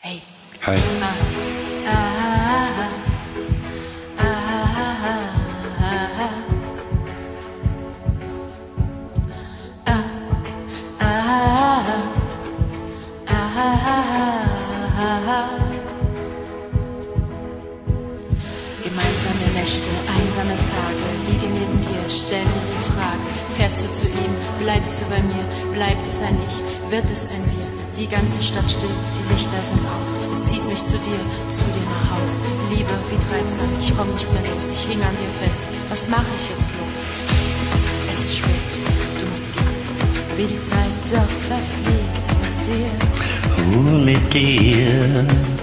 Hey. Hi. Gemeinsame Nächte, einsame Tage, liege neben dir, stell mir die Frage, fährst du zu ihm, bleibst du bei mir, bleibt es ein Ich, wird es ein Wir, die ganze Stadt still, die Lichter sind aus, es zieht mich zu dir nach Haus, Liebe wie Treibsand, ich komm nicht mehr los, ich hing an dir fest, was mach ich jetzt bloß? Es ist spät, du musst gehen, wie die Zeit doch verfliegt mit dir. Mit dir.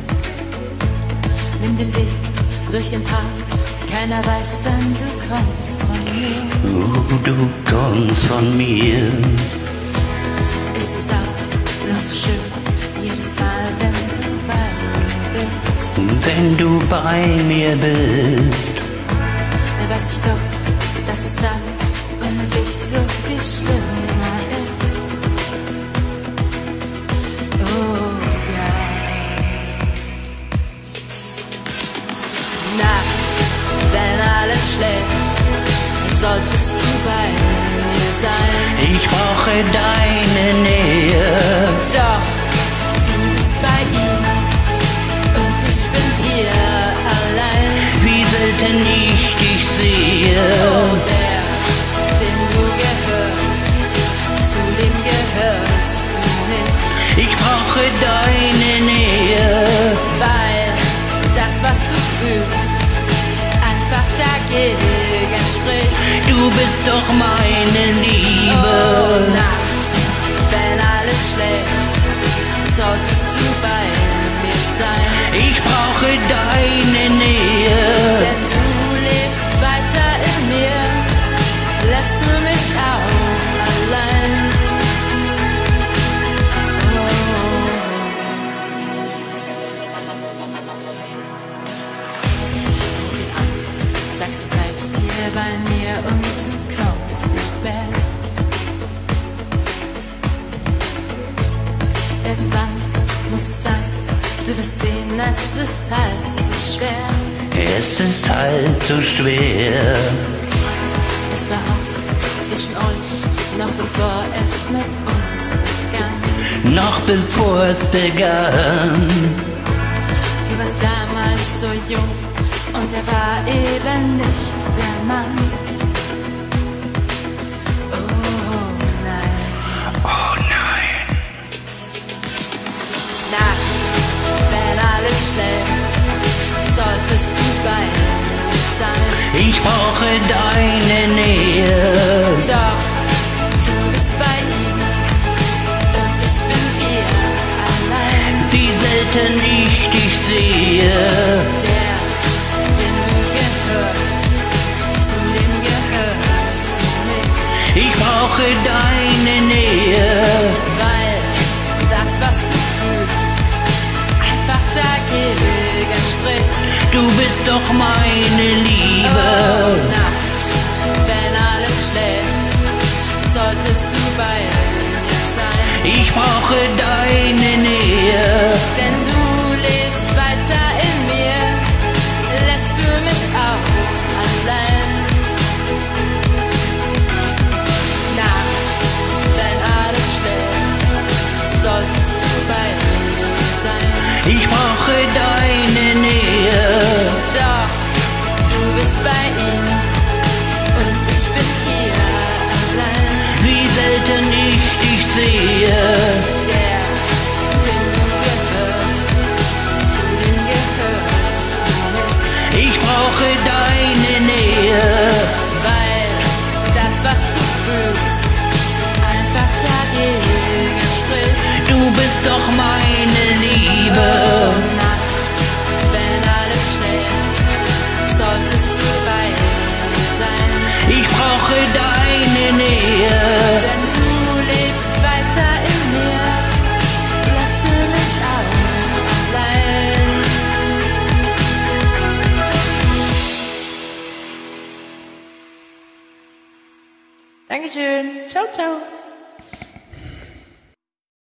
Nimm den Weg durch den Park, keiner weiß dann, du kommst von mir. Du kommst von mir. Es ist auch noch so schön, jedes Mal, wenn du bei mir bist. Wenn du bei mir bist. Da weiß ich doch, dass es dann ohne dich so viel schlimmer ist. Oh ja. Nachts, wenn alles schläft, solltest du bei mir sein. Ich brauche deine Nähe. Doch, du bist bei ihm und ich bin hier allein. Wie selten ich dich sehe. Oh, der, dem du gehörst, zu dem gehörst du nicht. Ich brauche deine Nähe. Weil das, was du fühlst, einfach dagegen spricht. Du bist doch meine Liebe. Oh, nachts, wenn alles schläft, solltest du bei mir sein. Ich brauche deine Nähe. Denn du lebst weiter in mir, lässt du mich auch allein. Ruf ihn an, sagst du bleibst hier bei mir und du kommst nicht mehr. Irgendwann muss es sein, du wirst sehen, es ist halb so schwer. Es ist halt so schwer. Es war aus zwischen euch, noch bevor es mit uns begann. Noch bevor es begann. Du warst damals so jung und er war eben nicht der Mann. Oh nein. Oh nein. Nachts, wenn alles schläft, solltest du bei mir sein. Ich brauche deine Nähe. Doch, du bist bei ihm und ich bin hier allein. Wie selten ich dich sehe. Der, dem du gehörst, zu dem gehörst du nicht. Ich brauche deine Nähe. Weil das, was du fühlst, einfach dagegen spricht. Du bist doch meine Liebe. Oh, nachts, wenn alles schläft, solltest du bei mir sein. Ich brauche deine Nähe. Denn du lebst weiter in mir, lässt du mich auch allein. Nachts, wenn alles schläft, solltest du bei mir sein. Ich brauche deine Nähe. Doch, du bist bei ihm und ich bin hier allein. Wie selten ich dich sehe. Der, dem du gehörst, zu dem gehörst du nicht. Ich brauche deine Nähe. Weil das, was du fühlst, einfach dagegen spricht. Du bist doch meine Liebe. Nachts, wenn alles schläft, solltest du bei mir sein. Ich brauche deine Nähe. Denn du lebst weiter in mir, lässt du mich auch allein. Dankeschön. Ciao, ciao.